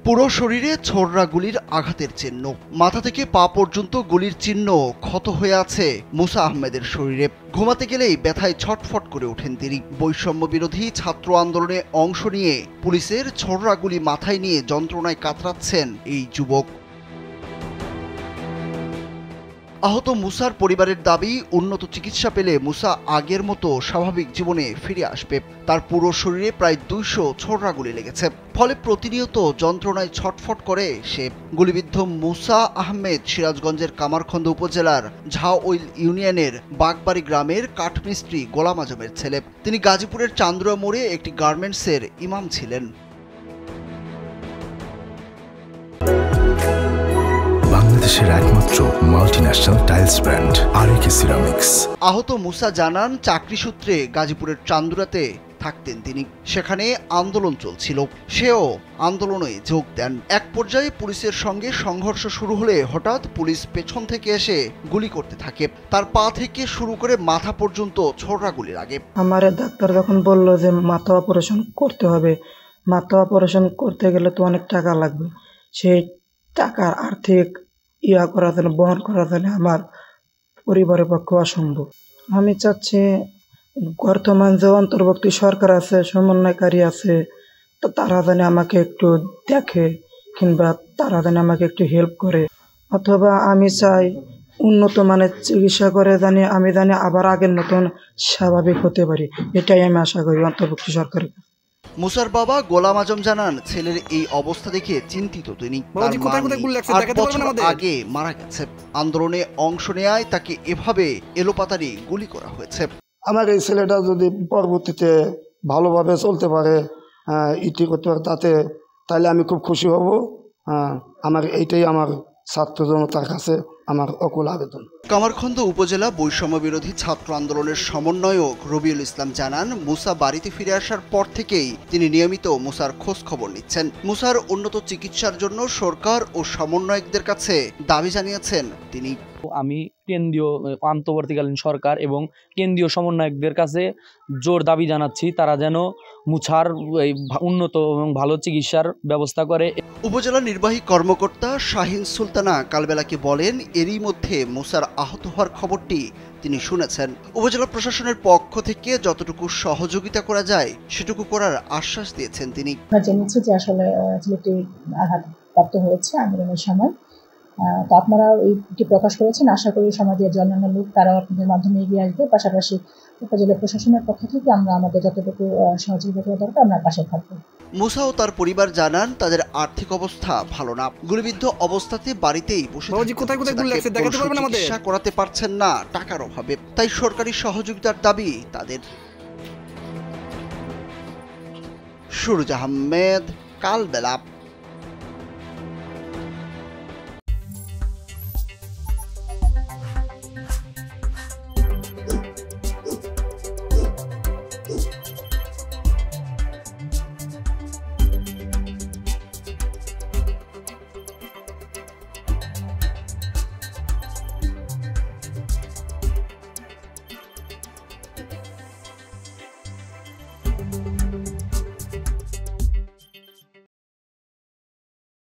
পুরো শরীরে ছোড়রা গুলির আঘাতের চিহ্ন, মাথা থেকে পা পর্যন্ত গুলির চিহ্ন ক্ষত হয়ে আছে মুসা আহমেদের শরীরে। ঘুমাতে গেলেই ব্যথায় ছটফট করে ওঠেন তিনি। বৈষম্য বিরোধী ছাত্র আন্দোলনে অংশ নিয়ে পুলিশের ছোড়রা গুলি মাথায় নিয়ে যন্ত্রণায় কাতরাচ্ছেন এই যুবক। আহত মুসার পরিবারের দাবি, উন্নত চিকিৎসা পেলে মুসা আগের মতো স্বাভাবিক জীবনে ফিরে আসবে। তার পুরো শরীরে প্রায় 200 ছোড়রা গুলি লেগেছে, ফলে প্রতিনিয়ত যন্ত্রণায় ছটফট করে সে। গুলিবিদ্ধ মুসা আহমেদ সিরাজগঞ্জের কামারখন্দ উপজেলার ঝাউইল ইউনিয়নের বাগবাড়ি গ্রামের কাঠমিস্ত্রি গোলাম আজমের ছেলে। তিনি গাজীপুরের চান্দুরা মোড়ে একটি গার্মেন্টসের ইমাম ছিলেন। বাংলাদেশের একমাত্র multinational tiles brand RAK ceramics. আহত মুসা জানান, চাকরি সূত্রে গাজীপুরের চান্দুরাতে থাকতেন তিনি। সেখানে আন্দোলন চলছিল, সেও আন্দোলনে যোগ দেন। এক পর্যায়ে পুলিশের সঙ্গে সংঘর্ষ শুরু হলে হঠাৎ পুলিশ পেছন থেকে এসে গুলি করতে থাকে। তার পা থেকে শুরু করে মাথা পর্যন্ত ছোড়া গুলি লাগে। আমার ডাক্তার যখন বলল যে মাথা অপারেশন করতে হবে, মাথা অপারেশন করতে গেলে তো অনেক টাকা লাগবে, সেই টাকার আর্থিক করা যায়, বহন করা যায় আমার পরিবারের পক্ষে অসম্ভব। আমি চাচ্ছি বর্তমান যে অন্তর্বর্তী সরকার আছে, সমন্বয়কারী আছে, তো তারা যেন আমাকে একটু দেখে কিংবা তারা যেন আমাকে একটু হেল্প করে, অথবা আমি চাই উন্নত মানের চিকিৎসা করে আমি জানি আবার আগের মতন স্বাভাবিক হতে পারি। এটাই আমি আশা করি অন্তর্বর্তী সরকারের। মুসার বাবা গোলাম আজম জানান, ছেলের এই অবস্থা দেখে চিন্তিত তিনি। আগে মারা গেছে, আন্দোলনে অংশ নেয় তাকে এভাবে এলোপাতাড়ি গুলি করা হয়েছে। আমার এই ছেলেটা যদি পরবর্তীতে ভালোভাবে চলতে পারে, ইটি করতে পারে, তাহলে আমি খুব খুশি হব। আমার এইটাই আমার ছাত্র জনতার কাছে আমার অকুল আবেদন। কামারখন্দ উপজেলা বৈষম্য বিরোধী ছাত্র আন্দোলনের সমন্বয়ক রবিউল ইসলাম জানান, মুসা বাড়িতে ফিরে আসার পর থেকেই তিনি নিয়মিত মুসার খোঁজ খবর নিচ্ছেন। মুসার উন্নত চিকিৎসার জন্য সরকার ও সমন্বয়কদের কাছে দাবি জানিয়েছেন তিনি। আমি কেন্দ্রীয় অন্তর্বর্তীকালীন সরকার এবং কেন্দ্রীয় সমন্বয়কদের কাছে জোর দাবি জানাচ্ছি, তারা যেন মুসার উন্নত এবং ভালো চিকিৎসার ব্যবস্থা করে। উপজেলা নির্বাহী কর্মকর্তা শাহিন সুলতানা কালবেলাকে বলেন, এরই মধ্যে মুসার আহত হওয়ার খবরটি তিনি শুনেছেন। উপজেলা প্রশাসনের পক্ষ থেকে যতটুকু সহযোগিতা করা যায় সেটুকু করার আশ্বাস দিয়েছেন তিনি। জেনেছি যে আসলে ছেলেটি আঘাতপ্রাপ্ত হয়েছে আন্দোলনের সময়, তো আপনারা এইটি প্রকাশ করেছেন। আশা করি সমাজের অন্যান্য লোক তারাও আপনাদের মাধ্যমে এগিয়ে আসবে। পাশাপাশি উপজেলা প্রশাসনের পক্ষ থেকে আমরা আমাদের যতটুকু সহযোগিতা করা দরকার আমরা পাশে থাকবো। মুসা ও তার পরিবার জানান, তাদের আর্থিক অবস্থা ভালো না। গুলিবিদ্ধ অবস্থাতে বাড়িতেই বসে চিকিৎসা করাতে পারছেন না টাকার অভাবে, তাই সরকারি সহযোগিতার দাবি তাদের। সুরজ আহমেদ, কালবেলা।